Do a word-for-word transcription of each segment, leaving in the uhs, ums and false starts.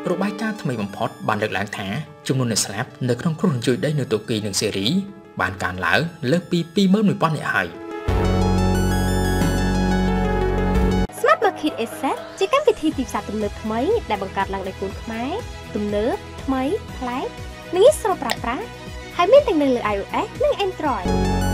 របាយការណ៍ថ្មីបំផុតបានលើកឡើងថាចំនួនអ្នកស្លាប់នៅក្នុងគ្រោះរញ្ជួយដីនៅទូគីនិងសេរីបានកើនឡើងលើសពី ពីរម៉ឺនមួយពាន់ នាក់ហើយ Smart Market Asset ជាកម្មវិធីទីផ្សារទំនើបថ្មីដែលបង្កើតឡើងដោយកូនខ្មែរទំនើបថ្មីប្លែកនិងងាយស្រួលប្រើប្រាស់ហើយមានទាំងនៅលើ iOS និង Android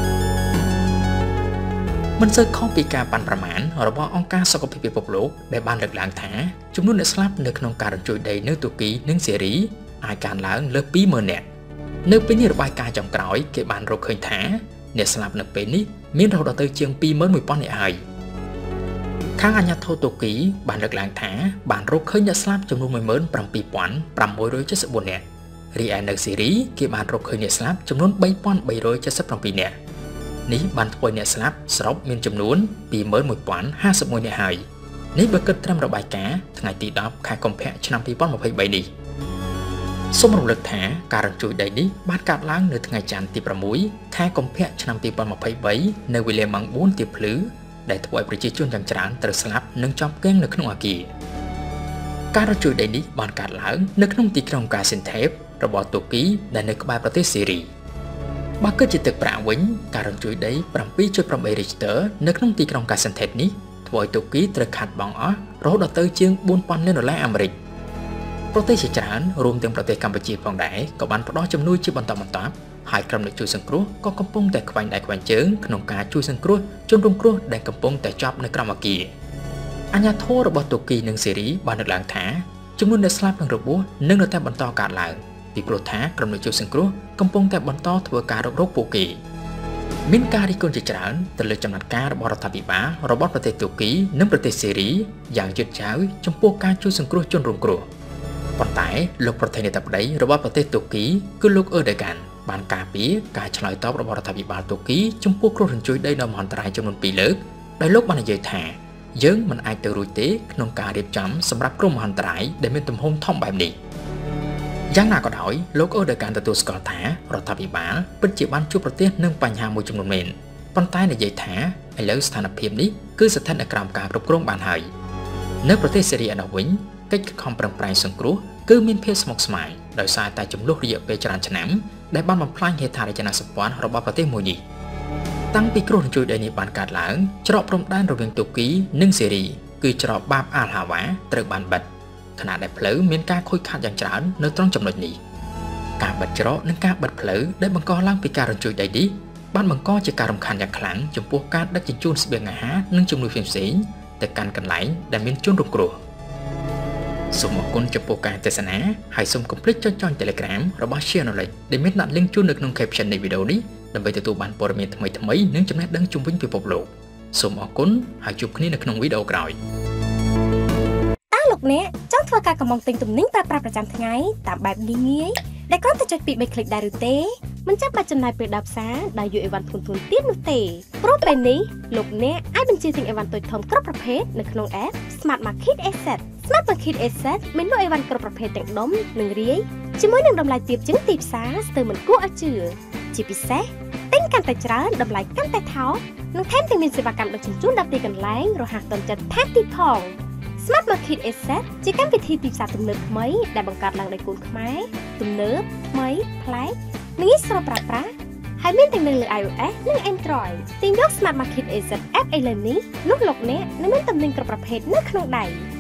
មិនសូវខុសពីការប៉ាន់ប្រមាណរបស់អង្គការសុខភាពពិភពលោកដែលបានលើកឡើងថាចំនួនអ្នកស្លាប់នៅក្នុងការរញ្ជួយដីនៅទូគីនិងសេរីអាចកើនឡើងលើសពី ពីរម៉ឺន នាក់នៅពេលនេះរបាយការណ៍ចុងក្រោយគេបានរកឃើញថាអ្នកស្លាប់នៅពេលនេះមានរហូតដល់ទៅជាង ពីរម៉ឺនមួយពាន់ នាក់ហើយខាងអាជ្ញាធរទូគីបានលើកឡើងថាបានរកឃើញអ្នកស្លាប់ចំនួន មួយម៉ឺនប្រាំពីរពាន់ប្រាំមួយរយចិតសិបបួន នាក់រីឯនៅសេរីគេបានរកឃើញអ្នកស្លាប់ចំនួន បីពាន់បីរយចិតសិបប្រាំពីរ នាក់នេះបានធ្វើឲ្យអ្នកស្លាប់សរុបមានចំនួន ពីរម៉ឺនមួយពាន់ហាសិបមួយ នាក់ហើយនេះបើគិតត្រឹមរបាយការណ៍ថ្ងៃទីដប់ខែកុម្ភៈឆ្នាំពីរពាន់ម្ភៃបីនេះសូមរំលឹកថាការរញ្ជួយដីនេះបានកើតឡើងនៅថ្ងៃច័ន្ទទីប្រាំមួយខែកុម្ភៈឆ្នាំពីរពាន់ម្ភៃបីនៅវេលាម៉ោងបួនទៀបភ្លឺដែលធ្វើឲ្យប្រជាជនយ៉ាងច្រើនត្រូវស្លាប់និងជាប់គាំងនៅក្នុងអគារការរញ្ជួយដីនេះបានកើតឡើងនៅក្នុងទីក្រុងកាស៊ីនថេបរបស់ទូគីដែលនៅក្បែរប្រទេសសេរីបើគិតជាទឹកប្រាក់វិញការរញ្ជួយដី ប្រាំពីរចុចប្រាំបី Richter នៅក្នុងទីក្រុងកាស៊ីនថេបនេះធ្វើឲ្យទូគីត្រូវខាត់បង់អស់រហូតដល់ទៅជាង បួនពាន់លានដុល្លារអាមេរិកប្រទេសជាច្រើនរួមទាំងប្រទេសកម្ពុជាផងដែរក៏បានផ្តល់ជំនួយជាបន្តបន្ទាប់ហើយក្រុមអ្នកជួយសង្គ្រោះក៏កំពុងតែខ្វែងដៃខ្វែងជើងក្នុងការជួយសង្គ្រោះជនរងគ្រោះដែលកំពុងតែជាប់នៅក្រោមអគារអាជ្ញាធររបស់ទូគីនិងសេរីបានលើកឡើងថាចំនួនអ្នកស្លាប់និងរបួសនឹងនៅតែបន្តកើតឡើងពីព្រោះថាក្រុមអ្នកជួយសង្គ្រោះកំពុងតែបន្តធ្វើការរករកពួកគេមានការរិះគន់ជាច្រើនទៅលើចំណាត់ការរបស់រដ្ឋាភិបាលរបស់ប្រទេសទូគីនិងប្រទេសសេរីយ៉ាងយឺតយ៉ាវចំពោះការជួយសង្គ្រោះជនរងគ្រោះប៉ុន្តែលោកប្រធានាធិបតីរបស់ប្រទេសទូគីគឺលោកអឺដេហ្គានបានការពារការឆ្លើយតបរបស់រដ្ឋាភិបាលទូគីចំពោះគ្រោះរញ្ជួយដីដ៏មហន្តរាយចំនួនពីរលើកដោយលោកបាននិយាយថាយើងមិនអាចទៅរួចទេក្នុងការរៀបចំសម្រាប់គ្រោះមហន្តរាយដែលមានទំហំធំបែបនេះយ៉ាងណាក៏ដោយលោកអឺដេហ្គានទទួលស្គាល់ថារដ្ឋាភិបាលពិតជាបានជួបប្រទះនឹងបញ្ហាមួយចំនួនមែនប៉ុន្តែនិយាយថាឥឡូវស្ថានភាពនេះគឺស្ថិតនៅក្រោមការគ្រប់គ្រងបានហើយនៅប្រទេសសេរីឯនោះវិញកិច្ចខំប្រឹងប្រែងសង្គ្រោះគឺមានភាពស្មុគស្មាញដោយសារតែចំនួនរយៈពេលច្រើនឆ្នាំដែលបានបំផ្លាញហេដ្ឋារចនាសម្ព័ន្ធរបស់ប្រទេសមួយនេះតាំងពីគ្រោះរញ្ជួយដីនេះបានកើតឡើងច្រកព្រំដែនរវាងទូគីនិងសេរីគឺច្រកបាបអាល់ហាវ៉ាត្រូវបានបិទខណៈដែលផ្លូវមានការខូចខាតយ៉ាងច្រើននៅត្រង់ចំណុចនេះការបិទច្រកនិងការបិទផ្លូវដែលបង្កឡើងពីការរញ្ជួយដីនេះបានបង្កជាការរំខានយ៉ាងខ្លាំងចំពោះការដឹកជញ្ជូនស្បៀងអាហារនិងជំនួយផ្សេងៗទៅកាន់កន្លែងដែលមានជនរងគ្រោះសូមអរគុណចំពោះការទស្សនាហើយសូមកុំភ្លេចចុចចុង Telegram របស់ Channel ដែលមានដាក់ link ជូននៅក្នុង caption នៃវីដេអូនេះដើម្បីទទួលបានព័ត៌មានថ្មីៗនិងចំណេះដឹងជុំវិញពិភពលោកសូមអរគុណហើយជួបគ្នានៅក្នុងវីដេអូក្រោយតើលោកអ្នកចង់ធ្វើការកម្មង់ទិញទំនិញប្រើប្រាស់ប្រចាំថ្ងៃតាមបែបងាយៗដែលគ្រាន់តែចុចពីរបីคลิกដែរឬទេមិនចាំបាច់ចំណាយពេលដល់ផ្សារដោយយកអីវ៉ាន់ធ្ងន់ៗទៀតនោះទេព្រោះពេលនេះលោកអ្នកអាចបញ្ជាទិញអីវ៉ាន់តូចធំគ្រប់ប្រភេទនៅក្នុង app Smart Market Asset Smart Market Asset មានលក់អីវ៉ាន់គ្រប់ប្រភេទទាំងដុំនិងរាយជាមួយនឹងតម្លៃទាបជាងទីផ្សារស្ទើរមិនគួរឲ្យជឿជាពិសេសទិញកាន់តែច្រើនតម្លៃកាន់តែថោកនិងថែមទាំងមានសេវាកម្មដឹកជញ្ជូនដល់ទីកន្លែងរហ័សទាន់ចិត្តថែមទៀតផង Smart Market Asset ជាកម្មវិធីទីផ្សារទំនើបថ្មីដែលបង្កើតឡើងដោយកូនខ្មែរទំនើបថ្មីប្លែកនិងងាយស្រួលប្រើប្រាស់ហើយមានទាំងនៅលើ iOS និង Android ទិញយក Smart Market Asset App ឥឡូវនេះនោះលោកអ្នកនឹងមានទំនិញគ្រប់ប្រភេទនៅក្នុងដៃ